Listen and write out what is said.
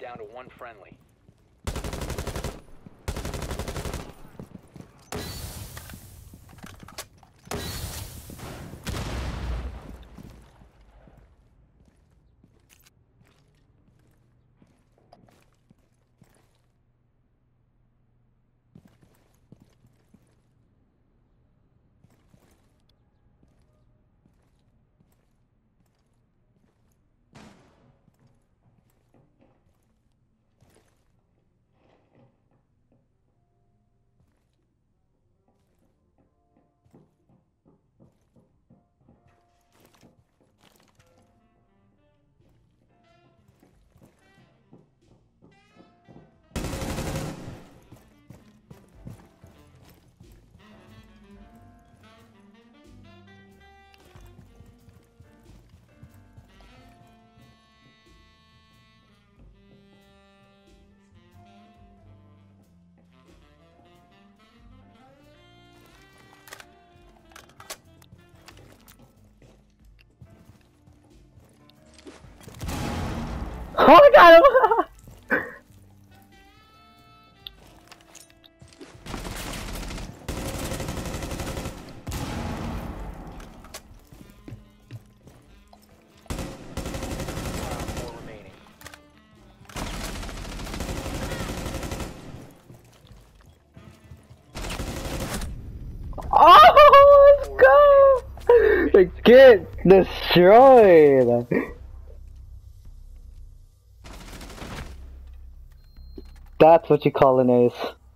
down to one friendly. Oh my god! Four remaining. Oh, let's go! Get destroyed! That's what you call an ace.